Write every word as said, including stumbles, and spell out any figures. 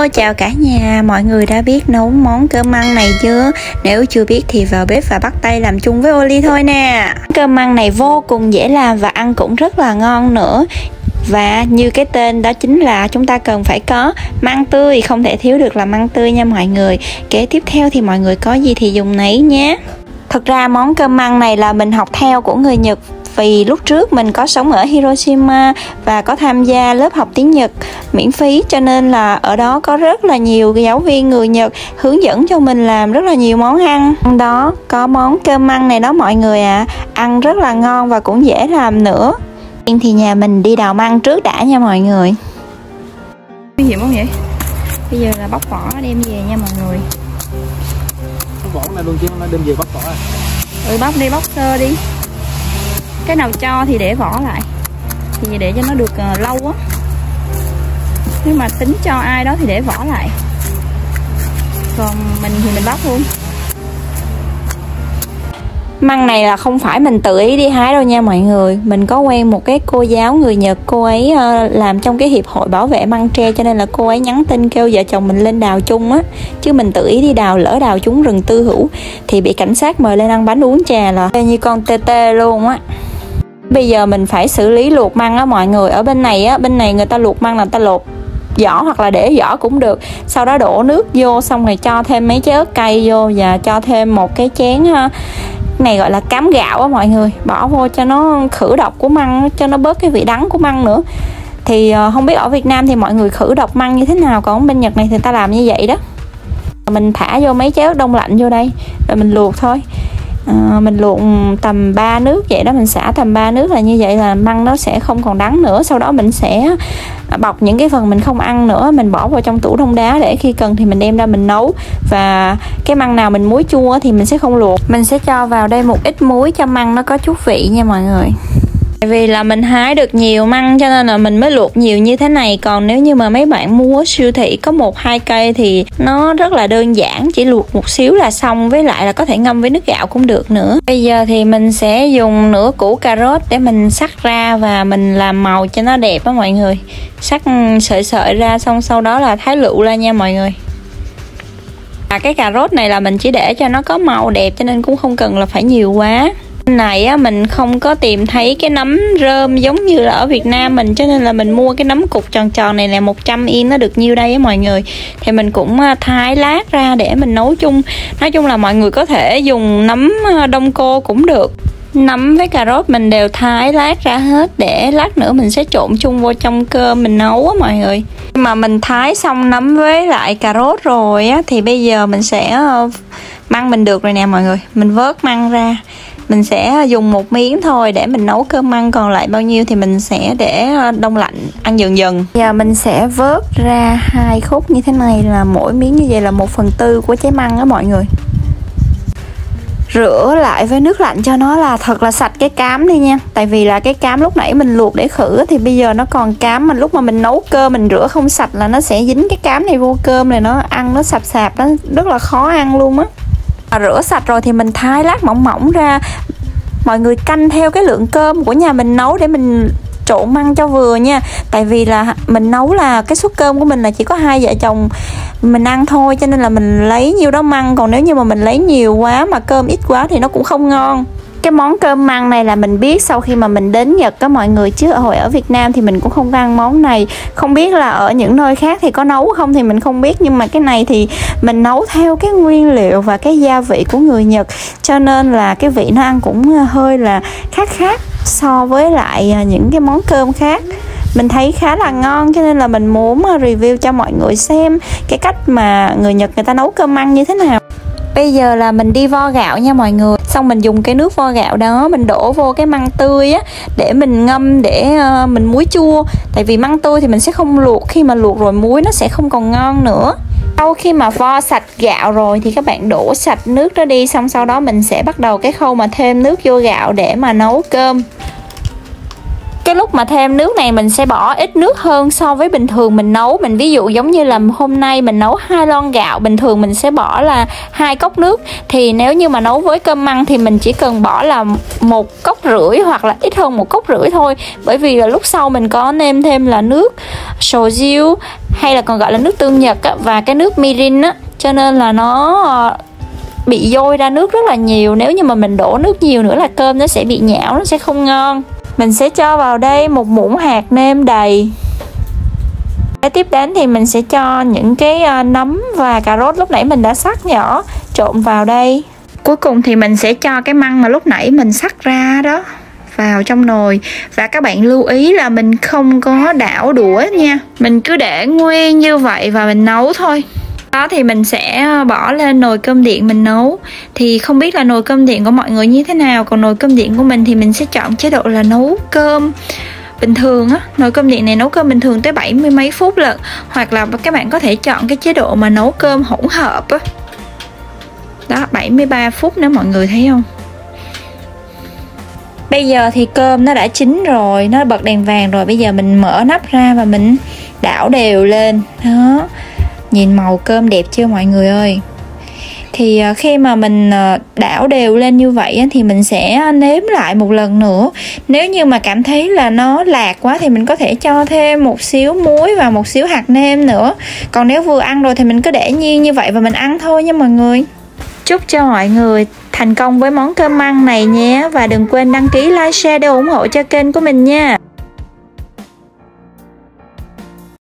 Hello, chào cả nhà. Mọi người đã biết nấu món cơm măng này chưa? Nếu chưa biết thì vào bếp và bắt tay làm chung với Oli thôi nè. Cơm măng này vô cùng dễ làm và ăn cũng rất là ngon nữa. Và như cái tên đó chính là chúng ta cần phải có măng tươi, không thể thiếu được là măng tươi nha mọi người. Kế tiếp theo thì mọi người có gì thì dùng nấy nhé. Thực ra món cơm măng này là mình học theo của người Nhật, vì lúc trước mình có sống ở Hiroshima và có tham gia lớp học tiếng Nhật miễn phí, cho nên là ở đó có rất là nhiều giáo viên người Nhật hướng dẫn cho mình làm rất là nhiều món ăn. Trong đó có món cơm măng này đó mọi người ạ. À. Ăn rất là ngon và cũng dễ làm nữa. Thì nhà mình đi đào măng trước đã nha mọi người. Nguy hiểm không vậy? Bây giờ là bóc vỏ đem về nha mọi người. Vỏ này luôn chứ không đem về bóc vỏ à? Ừ, bóc đi, bóc sơ đi. Cái nào cho thì để vỏ lại, thì để cho nó được uh, lâu á. Nếu mà tính cho ai đó thì để vỏ lại, còn mình thì mình bóc luôn. Măng này là không phải mình tự ý đi hái đâu nha mọi người. Mình có quen một cái cô giáo người Nhật, cô ấy uh, làm trong cái hiệp hội bảo vệ măng tre, cho nên là cô ấy nhắn tin kêu vợ chồng mình lên đào chung á. Chứ mình tự ý đi đào, lỡ đào trúng rừng tư hữu thì bị cảnh sát mời lên ăn bánh uống trà là như con tê tê luôn á. Bây giờ mình phải xử lý luộc măng á mọi người. Ở bên này á, bên này người ta luộc măng là người ta lột vỏ hoặc là để vỏ cũng được. Sau đó đổ nước vô, xong rồi cho thêm mấy trái ớt cay vô và cho thêm một cái chén này gọi là cám gạo á mọi người, bỏ vô cho nó khử độc của măng, cho nó bớt cái vị đắng của măng nữa. Thì không biết ở Việt Nam thì mọi người khử độc măng như thế nào, còn bên Nhật này thì ta làm như vậy đó. Mình thả vô mấy trái ớt đông lạnh vô đây rồi mình luộc thôi. À, mình luộc tầm ba nước vậy đó, mình xả tầm ba nước là như vậy là măng nó sẽ không còn đắng nữa. Sau đó mình sẽ bọc những cái phần mình không ăn nữa, mình bỏ vào trong tủ đông đá để khi cần thì mình đem ra mình nấu. Và cái măng nào mình muối chua thì mình sẽ không luộc, mình sẽ cho vào đây một ít muối cho măng nó có chút vị nha mọi người. Vì là mình hái được nhiều măng cho nên là mình mới luộc nhiều như thế này. Còn nếu như mà mấy bạn mua ở siêu thị có một hai cây thì nó rất là đơn giản, chỉ luộc một xíu là xong, với lại là có thể ngâm với nước gạo cũng được nữa. Bây giờ thì mình sẽ dùng nửa củ cà rốt để mình xắt ra và mình làm màu cho nó đẹp á mọi người. Xắt sợi sợi ra, xong sau đó là thái lựu ra nha mọi người. À, cái cà rốt này là mình chỉ để cho nó có màu đẹp cho nên cũng không cần là phải nhiều quá. Này á, mình không có tìm thấy cái nấm rơm giống như là ở Việt Nam mình, cho nên là mình mua cái nấm cục tròn tròn này là một trăm yên, nó được nhiêu đây á mọi người. Thì mình cũng thái lát ra để mình nấu chung. Nói chung là mọi người có thể dùng nấm đông cô cũng được. Nấm với cà rốt mình đều thái lát ra hết để lát nữa mình sẽ trộn chung vô trong cơm mình nấu á mọi người. Khi mà mình thái xong nấm với lại cà rốt rồi á, thì bây giờ mình sẽ măng mình được rồi nè mọi người. Mình vớt măng ra, mình sẽ dùng một miếng thôi để mình nấu cơm măng, còn lại bao nhiêu thì mình sẽ để đông lạnh ăn dần dần. Giờ mình sẽ vớt ra hai khúc như thế này, là mỗi miếng như vậy là một phần tư của trái măng á mọi người. Rửa lại với nước lạnh cho nó là thật là sạch cái cám đi nha. Tại vì là cái cám lúc nãy mình luộc để khử thì bây giờ nó còn cám, mà lúc mà mình nấu cơm mình rửa không sạch là nó sẽ dính cái cám này vô cơm này, nó ăn nó sạp sạp, nó rất là khó ăn luôn á. Rửa sạch rồi thì mình thái lát mỏng mỏng ra. Mọi người canh theo cái lượng cơm của nhà mình nấu để mình trộn măng cho vừa nha. Tại vì là mình nấu là cái suất cơm của mình là chỉ có hai vợ chồng mình ăn thôi, cho nên là mình lấy nhiêu đó măng. Còn nếu như mà mình lấy nhiều quá mà cơm ít quá thì nó cũng không ngon. Cái món cơm măng này là mình biết sau khi mà mình đến Nhật đó mọi người, chứ hồi ở Việt Nam thì mình cũng không ăn món này. Không biết là ở những nơi khác thì có nấu không thì mình không biết, nhưng mà cái này thì mình nấu theo cái nguyên liệu và cái gia vị của người Nhật, cho nên là cái vị nó ăn cũng hơi là khác khác so với lại những cái món cơm khác. Mình thấy khá là ngon cho nên là mình muốn review cho mọi người xem cái cách mà người Nhật người ta nấu cơm măng như thế nào. Bây giờ là mình đi vo gạo nha mọi người. Xong mình dùng cái nước vo gạo đó mình đổ vô cái măng tươi á, để mình ngâm để uh, mình muối chua. Tại vì măng tươi thì mình sẽ không luộc, khi mà luộc rồi muối nó sẽ không còn ngon nữa. Sau khi mà vo sạch gạo rồi thì các bạn đổ sạch nước đó đi. Xong sau đó mình sẽ bắt đầu cái khâu mà thêm nước vô gạo để mà nấu cơm. Cái lúc mà thêm nước này mình sẽ bỏ ít nước hơn so với bình thường mình nấu. Mình ví dụ giống như là hôm nay mình nấu hai lon gạo, bình thường mình sẽ bỏ là hai cốc nước. Thì nếu như mà nấu với cơm măng thì mình chỉ cần bỏ là một cốc rưỡi hoặc là ít hơn một cốc rưỡi thôi. Bởi vì là lúc sau mình có nêm thêm là nước soju, hay là còn gọi là nước tương Nhật á, và cái nước mirin á, cho nên là nó bị dôi ra nước rất là nhiều. Nếu như mà mình đổ nước nhiều nữa là cơm nó sẽ bị nhão, nó sẽ không ngon. Mình sẽ cho vào đây một muỗng hạt nêm đầy. Cái tiếp đến thì mình sẽ cho những cái nấm và cà rốt lúc nãy mình đã xắt nhỏ trộn vào đây. Cuối cùng thì mình sẽ cho cái măng mà lúc nãy mình xắt ra đó vào trong nồi. Và các bạn lưu ý là mình không có đảo đũa nha, mình cứ để nguyên như vậy và mình nấu thôi. Đó thì mình sẽ bỏ lên nồi cơm điện mình nấu. Thì không biết là nồi cơm điện của mọi người như thế nào, còn nồi cơm điện của mình thì mình sẽ chọn chế độ là nấu cơm bình thường á. Nồi cơm điện này nấu cơm bình thường tới bảy mươi mấy phút lận. Hoặc là các bạn có thể chọn cái chế độ mà nấu cơm hỗn hợp á. Đó, bảy mươi ba phút nữa, mọi người thấy không? Bây giờ thì cơm nó đã chín rồi, nó bật đèn vàng rồi. Bây giờ mình mở nắp ra và mình đảo đều lên. Đó, nhìn màu cơm đẹp chưa mọi người ơi? Thì khi mà mình đảo đều lên như vậy thì mình sẽ nếm lại một lần nữa. Nếu như mà cảm thấy là nó lạc quá thì mình có thể cho thêm một xíu muối và một xíu hạt nêm nữa. Còn nếu vừa ăn rồi thì mình cứ để nhiên như vậy và mình ăn thôi nha mọi người. Chúc cho mọi người thành công với món cơm măng này nhé. Và đừng quên đăng ký, like, share để ủng hộ cho kênh của mình nha.